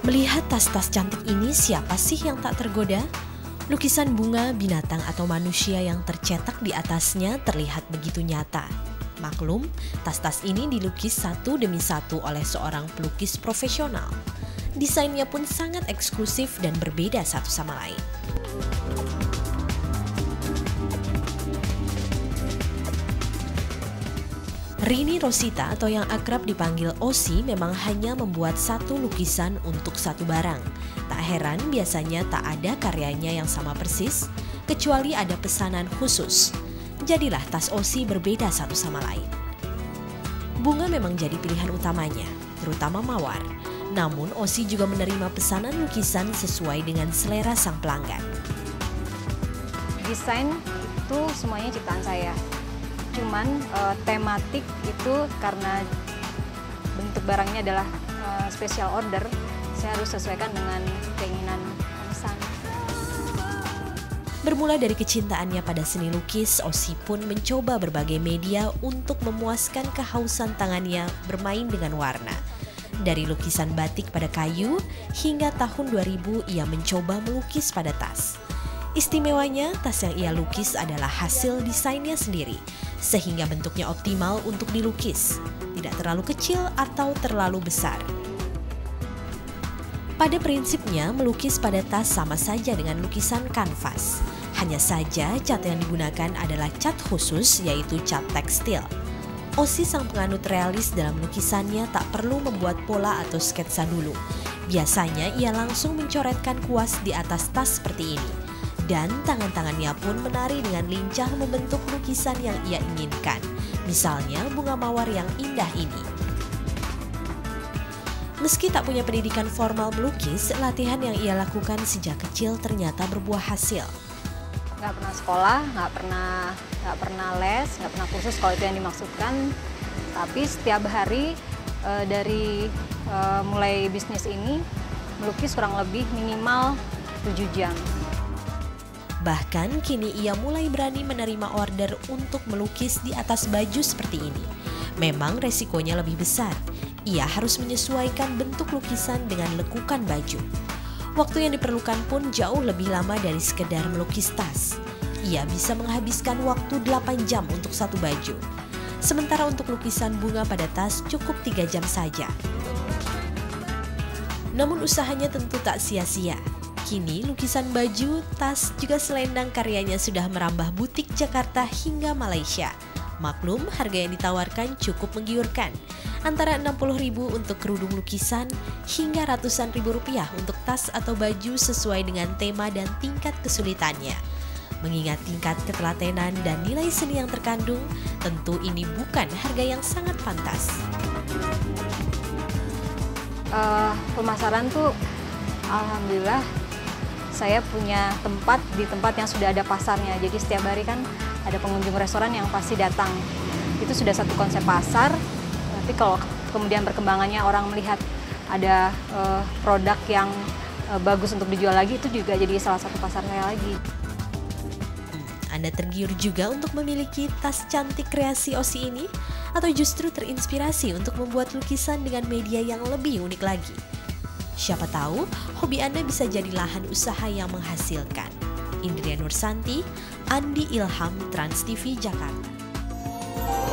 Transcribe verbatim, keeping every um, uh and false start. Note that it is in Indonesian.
Melihat tas-tas cantik ini, siapa sih yang tak tergoda? Lukisan bunga, binatang atau manusia yang tercetak di atasnya terlihat begitu nyata. Maklum, tas-tas ini dilukis satu demi satu oleh seorang pelukis profesional. Desainnya pun sangat eksklusif dan berbeda satu sama lain. Rini Rosita atau yang akrab dipanggil Osi memang hanya membuat satu lukisan untuk satu barang. Tak heran biasanya tak ada karyanya yang sama persis, kecuali ada pesanan khusus. Jadilah tas Osi berbeda satu sama lain. Bunga memang jadi pilihan utamanya, terutama mawar. Namun Osi juga menerima pesanan lukisan sesuai dengan selera sang pelanggan. Desain itu semuanya ciptaan saya. Cuman uh, tematik itu karena bentuk barangnya adalah uh, special order, saya harus sesuaikan dengan keinginan pemesan. Bermula dari kecintaannya pada seni lukis, Osi pun mencoba berbagai media untuk memuaskan kehausan tangannya bermain dengan warna. Dari lukisan batik pada kayu, hingga tahun dua ribu ia mencoba melukis pada tas. Istimewanya, tas yang ia lukis adalah hasil desainnya sendiri, sehingga bentuknya optimal untuk dilukis, tidak terlalu kecil atau terlalu besar. Pada prinsipnya, melukis pada tas sama saja dengan lukisan kanvas. Hanya saja cat yang digunakan adalah cat khusus, yaitu cat tekstil. Osi sang penganut realis dalam lukisannya tak perlu membuat pola atau sketsa dulu. Biasanya ia langsung mencoretkan kuas di atas tas seperti ini. Dan tangan-tangannya pun menari dengan lincah membentuk lukisan yang ia inginkan. Misalnya bunga mawar yang indah ini. Meski tak punya pendidikan formal melukis, latihan yang ia lakukan sejak kecil ternyata berbuah hasil. Nggak pernah sekolah, nggak pernah, nggak pernah les, nggak pernah kursus kalau itu yang dimaksudkan. Tapi setiap hari e, dari e, mulai bisnis ini, melukis kurang lebih minimal tujuh jam. Bahkan kini ia mulai berani menerima order untuk melukis di atas baju seperti ini. Memang resikonya lebih besar. Ia harus menyesuaikan bentuk lukisan dengan lekukan baju. Waktu yang diperlukan pun jauh lebih lama dari sekedar melukis tas. Ia bisa menghabiskan waktu delapan jam untuk satu baju. Sementara untuk lukisan bunga pada tas cukup tiga jam saja. Namun usahanya tentu tak sia-sia. Kini lukisan baju, tas, juga selendang karyanya sudah merambah butik Jakarta hingga Malaysia. Maklum, harga yang ditawarkan cukup menggiurkan. Antara enam puluh ribu untuk kerudung lukisan hingga ratusan ribu rupiah untuk tas atau baju sesuai dengan tema dan tingkat kesulitannya. Mengingat tingkat ketelatenan dan nilai seni yang terkandung, tentu ini bukan harga yang sangat pantas. Uh, pemasaran tuh alhamdulillah saya punya tempat di tempat yang sudah ada pasarnya. Jadi setiap hari kan ada pengunjung restoran yang pasti datang. Itu sudah satu konsep pasar. Tapi kalau kemudian perkembangannya orang melihat ada uh, produk yang uh, bagus untuk dijual lagi, itu juga jadi salah satu pasar saya lagi. Anda tergiur juga untuk memiliki tas cantik kreasi Osi ini? Atau justru terinspirasi untuk membuat lukisan dengan media yang lebih unik lagi? Siapa tahu, hobi Anda bisa jadi lahan usaha yang menghasilkan. Indria Nursanti, Andi Ilham, Trans T V Jakarta.